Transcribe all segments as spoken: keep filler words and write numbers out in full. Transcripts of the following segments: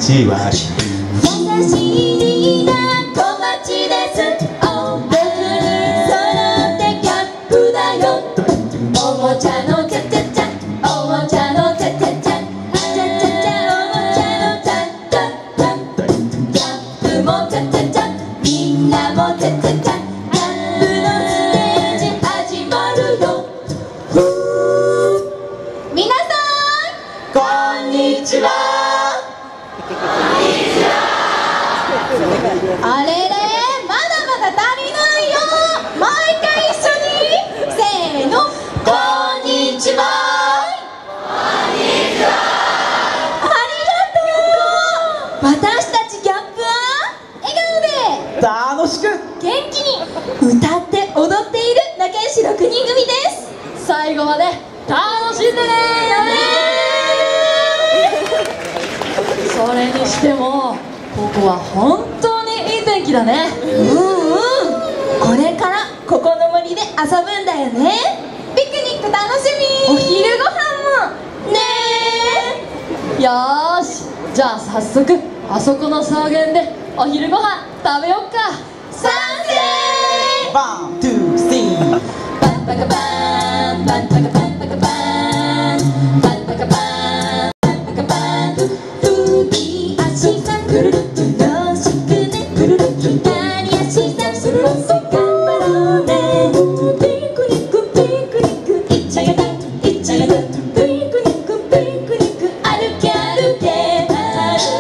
じわり優しいリーダー小町ですお僕に揃ってギャップだよおもちゃのチャチャチャおもちゃのチャチャチャチャチャチャおもちゃのチャチャチャギャップもチャチャチャみんなもチャチャチャギャップのステージ始まるよ皆さんこんにちはあれれまだまだ足りないよもう一回一緒にせーのこんにちはこんにちはありがとう私たちギャップは笑顔で楽しく元気に歌って踊っている仲良しろくにん組です最後まで楽しんでねーそれにしてもここは本当にいい天気だねうんうんこれからここの森で遊ぶんだよねピクニック楽しみお昼ご飯もねーよーしじゃあ早速あそこの草原でお昼ご飯食べよっか賛成ワン、ツー、スリーパンパカパンパンパカパンパカパンパンパカパンパンパカパン浮き足さんくるるっとよろしくねくるるっと左足さんくるるっと頑張ろうねピクニックピクニックいっちゃやだいっちゃやだピクニックピクニック歩け歩け朝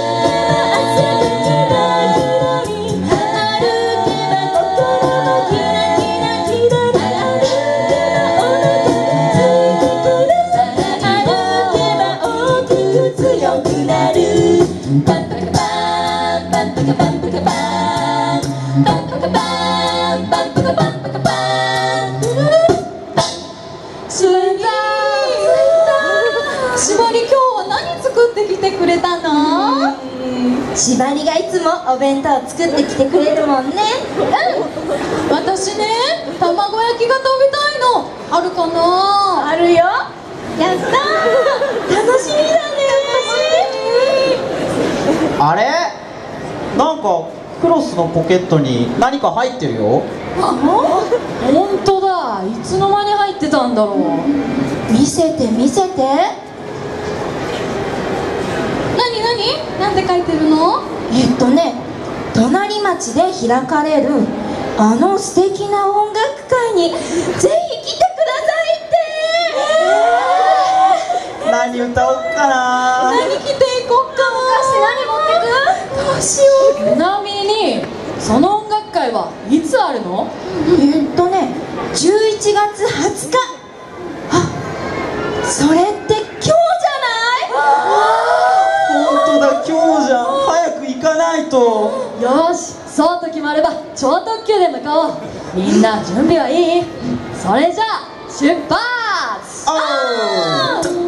がキラキラに歩けば心もキラキラキラキラ歩けばお腹がついてくる歩けば大きく強くなるパンパカパンパンパカパンパカパンパンパカパンパンパカパンパカパンスイー縛り今日は何作ってきてくれたの？縛りがいつもお弁当を作ってきてくれるもんねうん私ね卵焼きが食べたいのあるかなあるよやったー楽しみだねあれなんかクロスのポケットに何か入ってるよあ本当だいつの間に入ってたんだろう見せて見せて何何なんて書いてるのえっとね隣町で開かれるあの素敵な音楽会にぜひ来てくださいって、えー、 何歌おうかな何着ていこっか何持ってくどうしようちなみにその音楽会はいつあるのえっとねじゅういちがつはつかあそれって今日じゃない本当だ今日じゃん早く行かないとよしそうと決まれば超特急で向かおうみんな準備はいいそれじゃあ出発あー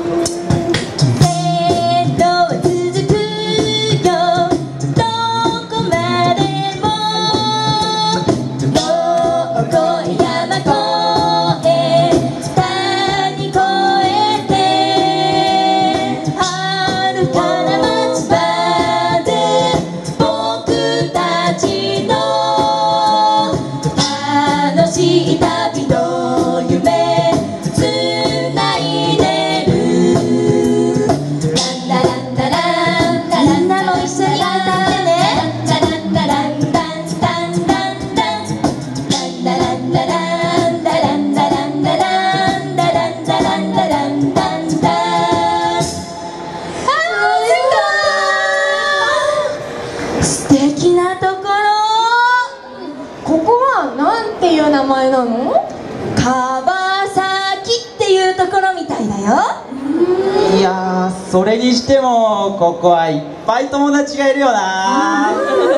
名前なの？川崎っていうところみたいだよ。 いやーそれにしてもここはいっぱい友達がいるよな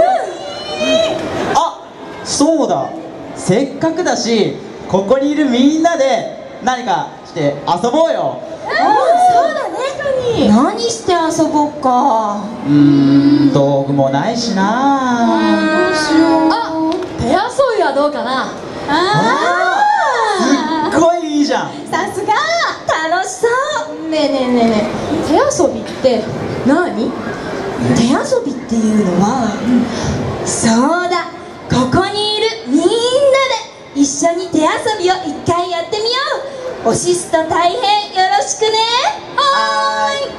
あ、そうだせっかくだしここにいるみんなで何かして遊ぼうよ。 そうだね何して遊ぼうか。 うーん道具もないしなどうしよう。あ、手遊びはどうかな。ああ、すっごいいいじゃん。 さすが楽しそう。ねえねえねえねえ手遊びって何？ 手遊びっていうのは、そうだ、ここにいるみんなで一緒に手遊びを一回やってみよう。おしすと大変よろしくね。はーい。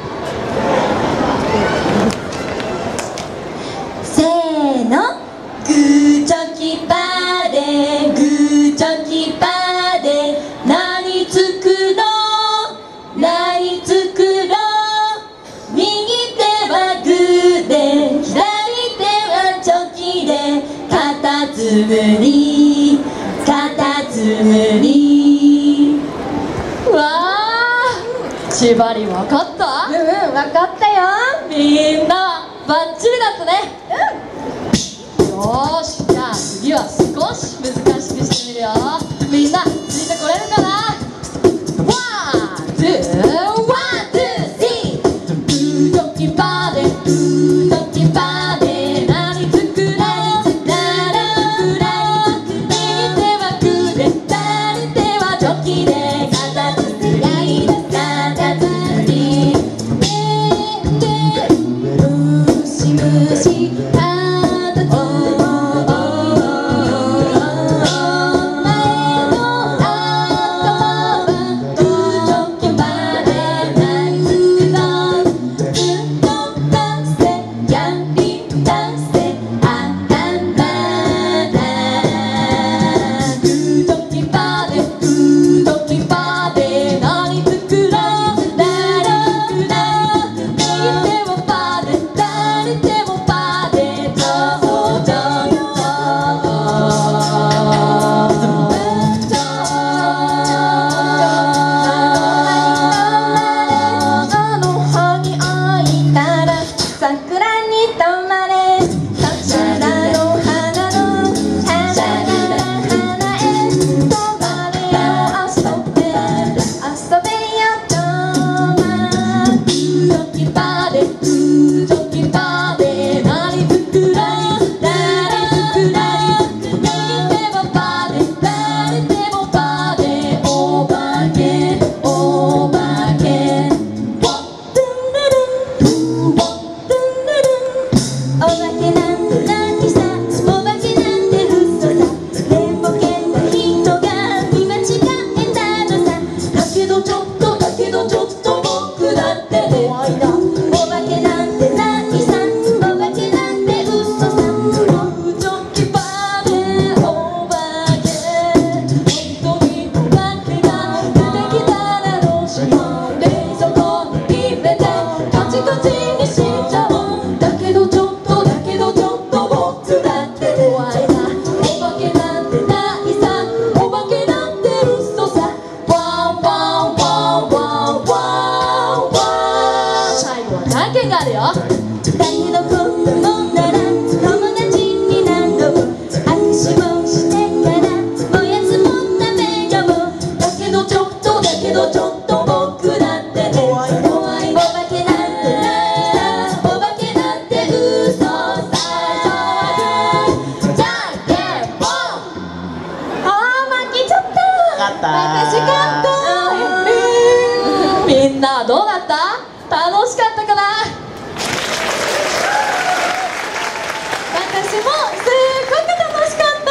せーの、グーチョキパーでグーチョキパーで何作ろう何作ろう。右手はグーで左手はチョキでカタツムリカタツムリ。 わあ、縛りわかった？ うんうん、わかったよ。 みんなバッチリだったね。よーし、じゃあ次は少し難しくしてみるよ。みんなついてこれるかな？ワン、ツー、ワン、ツー、スリー。グーチョキパーでグーチョキパーで何作ろうラララ。右手はグーで左手はチョキでカタツムリカタツムリ。ムシムシカタツムリ。みんなどうだった？楽しかったかな？私もすっごく楽しかった。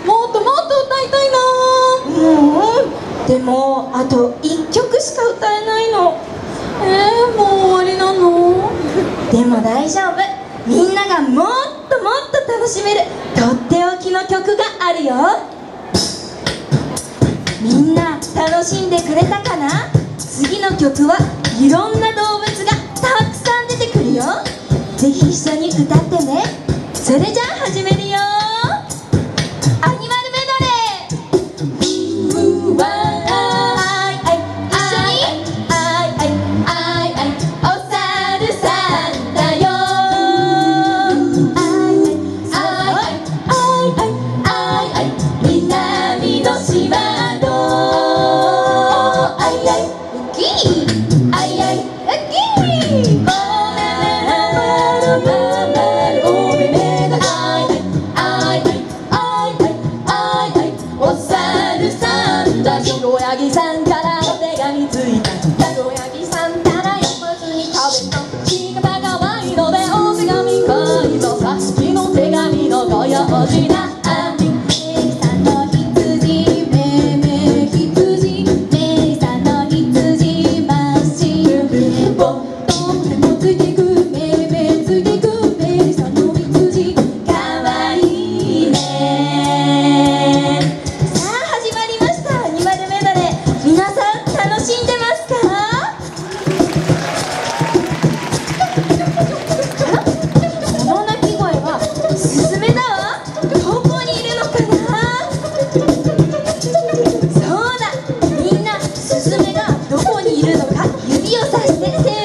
もっともっと歌いたいな。 うん、でもあといっきょくしか歌えないの。 えー、もう終わりなの？ でも大丈夫、みんながもっともっと楽しめるとっておきの曲があるよ。みんな楽しんでくれたかな？次の曲はいろんな動物がたくさん出てくるよ。ぜひ一緒に歌ってね。それじゃあ始めるよ。アニマルメドレー。うわあいあい、一緒にあいあいあいあい、お猿さんだよ。あいあいあいあいあいあい、南の島のあいあいウキーあいあいウキー。おめめのまるおめめのあいあいそうだ、みんなスズメがどこにいるのか指をさして